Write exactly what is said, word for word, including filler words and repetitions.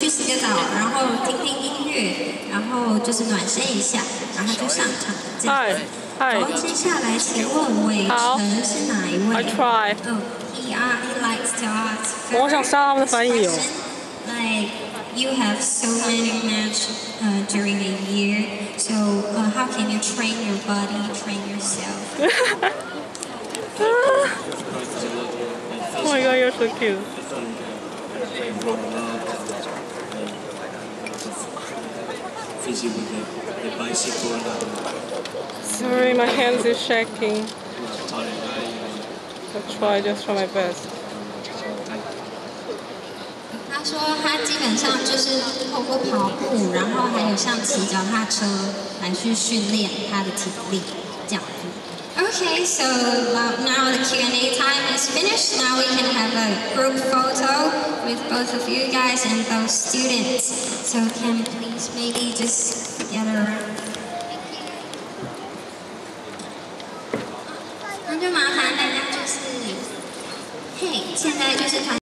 去洗个澡，然后听听音乐，然后就是暖身一下，然后就上场这样子。然后接下来请问伟成是哪一位？ I try. Oh, he uh, he likes to ask. 我想杀他们的翻译哦。 Like you have so many matches uh, during a year, so uh, how can you train your body, train yourself? Oh my god, you're so cute. Sorry, my hands is shaking. I'll try just for my best. 他说他基本上就是透过跑步，然后还有像骑脚踏车来去训练他的体力，这样子。Okay, so now the Q and A time is finished. Now we can have a group photo with both of you guys and those students. So can please maybe just get around. Thank you. 那就麻烦大家就是，嘿，现在就是团。